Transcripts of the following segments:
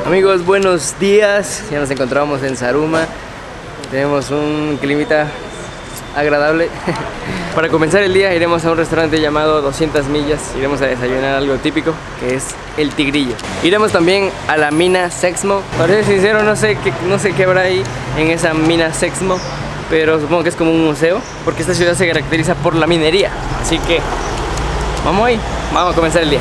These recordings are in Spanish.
Amigos, buenos días. Ya nos encontramos en Zaruma. Tenemos un climita agradable. Para comenzar el día iremos a un restaurante llamado 200 millas. Iremos a desayunar algo típico, que es el tigrillo. Iremos también a la mina Sexmo. Para ser sincero, no sé qué habrá ahí en esa mina Sexmo, pero supongo que es como un museo, porque esta ciudad se caracteriza por la minería. Así que vamos ahí, vamos a comenzar el día.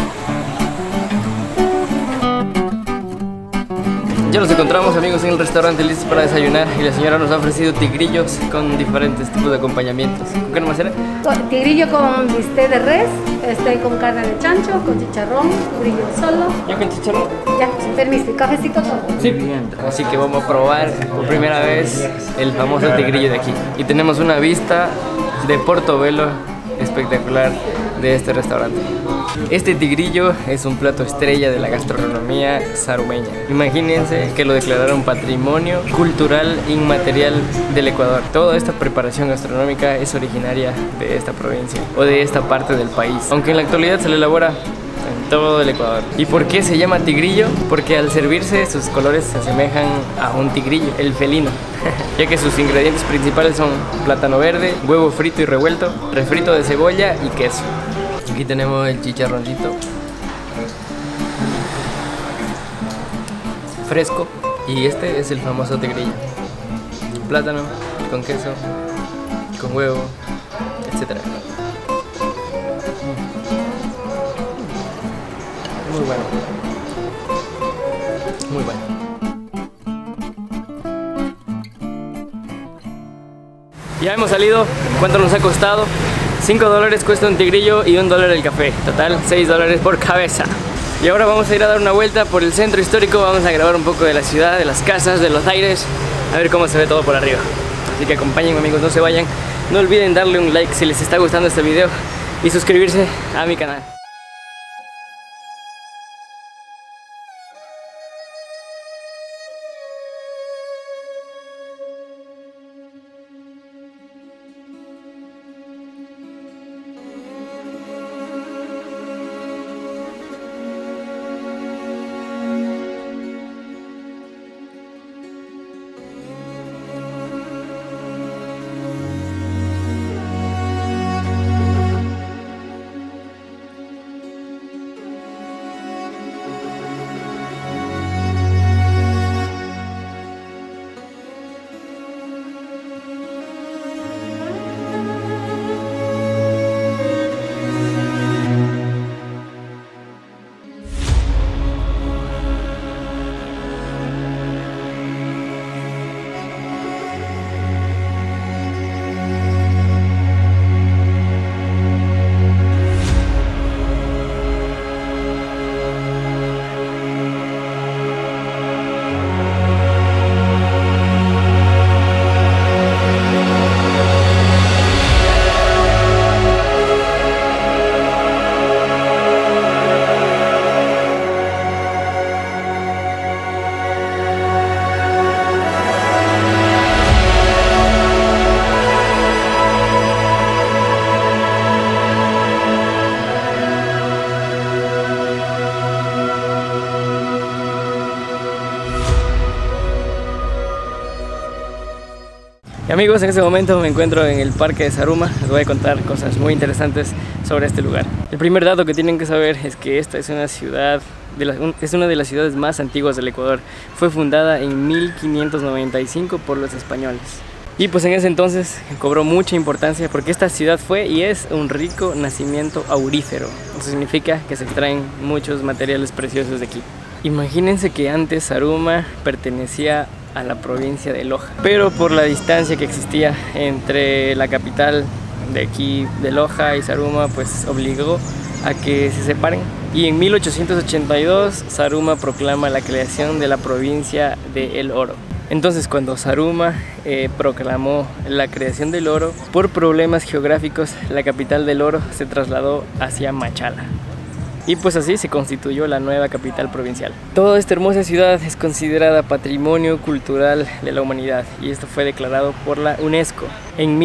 Ya nos encontramos, amigos, en el restaurante listos para desayunar y la señora nos ha ofrecido tigrillos con diferentes tipos de acompañamientos. ¿Con qué nomás era? Tigrillo con bistec de res, con carne de chancho, con chicharrón, tigrillo solo. ¿Ya con chicharrón? Ya, permiso, cafecito todo. Sí. Así que vamos a probar por primera vez el famoso tigrillo de aquí. Y tenemos una vista de Portobelo espectacular de este restaurante. Este tigrillo es un plato estrella de la gastronomía zarumeña. Imagínense que lo declararon patrimonio cultural inmaterial del Ecuador. Toda esta preparación gastronómica es originaria de esta provincia o de esta parte del país, aunque en la actualidad se le elabora en todo el Ecuador. ¿Y por qué se llama tigrillo? Porque al servirse sus colores se asemejan a un tigrillo, el felino, ya que sus ingredientes principales son plátano verde, huevo frito y revuelto, refrito de cebolla y queso. Aquí tenemos el chicharroncito fresco y este es el famoso tigrillo. Plátano con queso, con huevo, etc. Muy bueno. Muy bueno. Ya hemos salido. ¿Cuánto nos ha costado? $5 cuesta un tigrillo y $1 el café. Total, $6 por cabeza. Y ahora vamos a ir a dar una vuelta por el centro histórico. Vamos a grabar un poco de la ciudad, de las casas, de los aires, a ver cómo se ve todo por arriba. Así que acompáñenme, amigos, no se vayan. No olviden darle un like si les está gustando este video y suscribirse a mi canal. Y amigos, en este momento me encuentro en el parque de Zaruma. Les voy a contar cosas muy interesantes sobre este lugar. El primer dato que tienen que saber es que esta es una ciudad, es una de las ciudades más antiguas del Ecuador. Fue fundada en 1595 por los españoles. Y pues en ese entonces cobró mucha importancia porque esta ciudad fue y es un rico nacimiento aurífero. Eso significa que se extraen muchos materiales preciosos de aquí. Imagínense que antes Zaruma pertenecía a la provincia de Loja, pero por la distancia que existía entre la capital de aquí, de Loja, y Zaruma, pues obligó a que se separen. Y en 1882 Zaruma proclama la creación de la provincia de El Oro. Entonces, cuando Zaruma proclamó la creación del oro, por problemas geográficos la capital del oro se trasladó hacia Machala. Y pues así se constituyó la nueva capital provincial. Toda esta hermosa ciudad es considerada Patrimonio Cultural de la Humanidad y esto fue declarado por la UNESCO en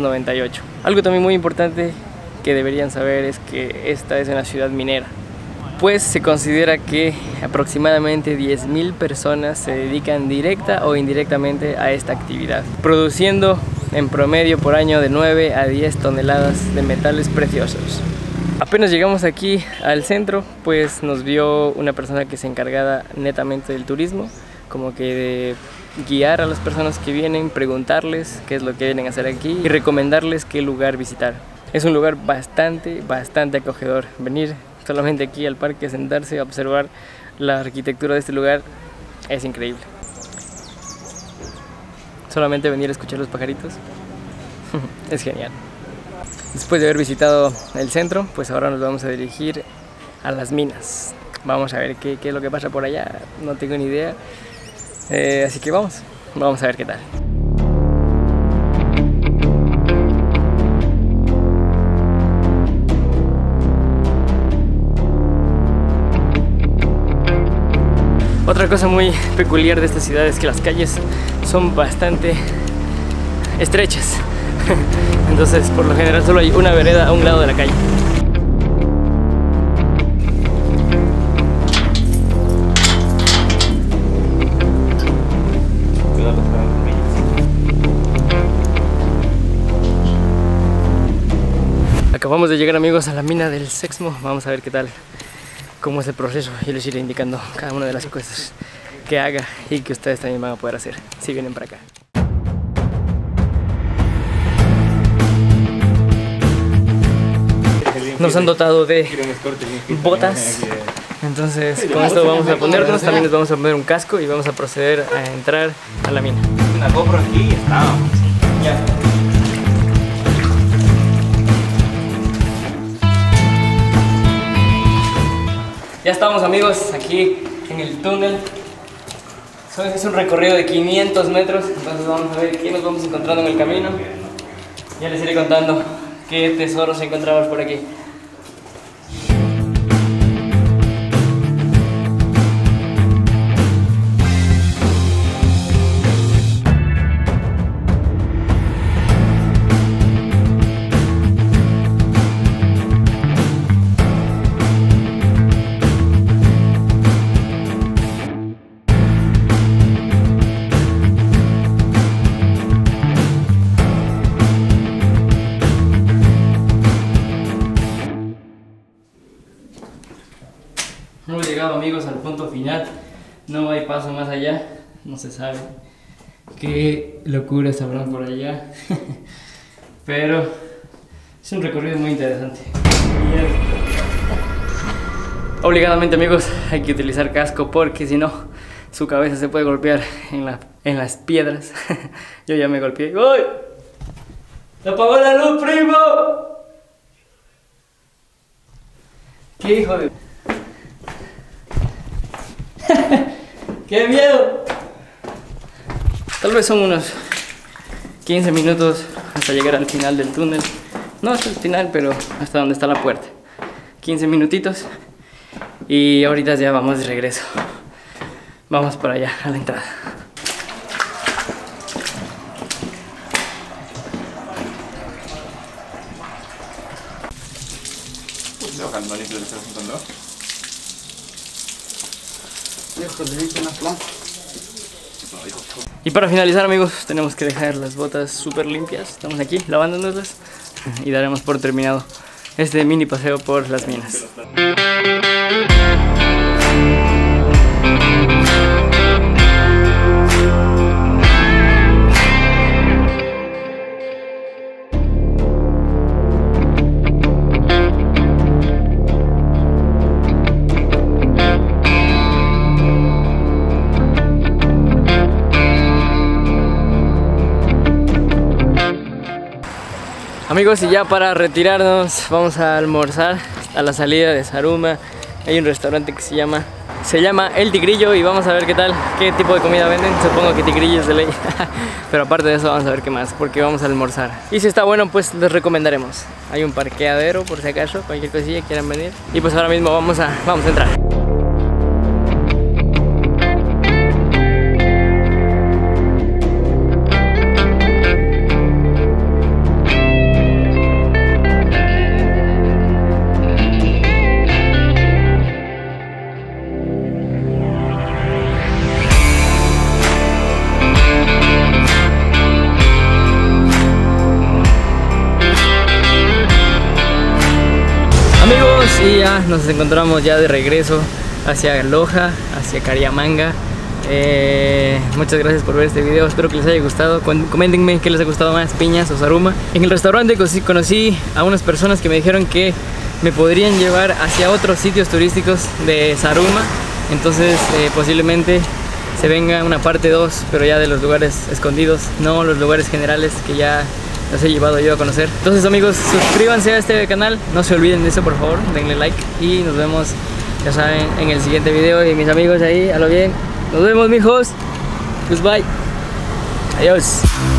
1998. Algo también muy importante que deberían saber es que esta es una ciudad minera. pues se considera que aproximadamente 10.000 personas se dedican directa o indirectamente a esta actividad, produciendo en promedio por año de 9 a 10 toneladas de metales preciosos. Apenas llegamos aquí al centro, pues nos vio una persona que se encargaba netamente del turismo, como que de guiar a las personas que vienen, preguntarles qué es lo que vienen a hacer aquí y recomendarles qué lugar visitar. Es un lugar bastante acogedor. Venir solamente aquí al parque, sentarse, a observar la arquitectura de este lugar es increíble. Solamente venir a escuchar los pajaritos es genial. Después de haber visitado el centro, pues ahora nos vamos a dirigir a las minas. Vamos a ver qué es lo que pasa por allá, no tengo ni idea. Así que vamos a ver qué tal. Otra cosa muy peculiar de esta ciudad es que las calles son bastante estrechas. Entonces, por lo general solo hay una vereda a un lado de la calle. Acabamos de llegar, amigos, a la mina del Sexmo. Vamos a ver qué tal, cómo es el proceso, y les iré indicando cada una de las cosas que haga y que ustedes también van a poder hacer si vienen para acá. Nos han dotado de botas, entonces con esto vamos a ponernos, también nos vamos a poner un casco y vamos a proceder a entrar a la mina. Una GoPro aquí y estábamos. Ya. Ya estamos, amigos, aquí en el túnel. Es un recorrido de 500 metros, entonces vamos a ver qué nos vamos encontrando en el camino. Ya les iré contando qué tesoros encontramos por aquí. Hemos llegado, amigos, al punto final. No hay paso más allá. No se sabe qué locuras habrán por allá. Pero es un recorrido muy interesante. Obligadamente, amigos, hay que utilizar casco porque si no, su cabeza se puede golpear en las piedras. Yo ya me golpeé. ¡Uy! ¡Se apagó la luz, primo! ¡Qué hijo de... ¡Qué miedo! Tal vez son unos 15 minutos hasta llegar al final del túnel. No hasta el final, pero hasta donde está la puerta. 15 minutitos. Y ahorita ya vamos de regreso. Vamos para allá, a la entrada. Y para finalizar, amigos, tenemos que dejar las botas súper limpias. Estamos aquí lavándonoslas y daremos por terminado este mini paseo por las minas. Amigos, y ya para retirarnos vamos a almorzar a la salida de Zaruma. Hay un restaurante que se llama El Tigrillo y vamos a ver qué tipo de comida venden. Supongo que tigrillos de ley. Pero aparte de eso vamos a ver qué más, porque vamos a almorzar. Y si está bueno, pues les recomendaremos. Hay un parqueadero por si acaso, cualquier cosilla quieran venir. Y pues ahora mismo vamos a entrar. Saruma. Nos encontramos ya de regreso hacia Loja, hacia Cariamanga. Muchas gracias por ver este video, espero que les haya gustado. Coméntenme qué les ha gustado más, Piñas o Saruma. En el restaurante conocí a unas personas que me dijeron que me podrían llevar hacia otros sitios turísticos de Saruma. Entonces posiblemente se venga una parte 2, pero ya de los lugares escondidos, no los lugares generales que ya los he llevado yo a conocer. Entonces amigos, suscríbanse a este canal, no se olviden de eso por favor, denle like y nos vemos, ya saben, en el siguiente video. Y mis amigos ahí, a lo bien, nos vemos mijos, pues bye, adiós.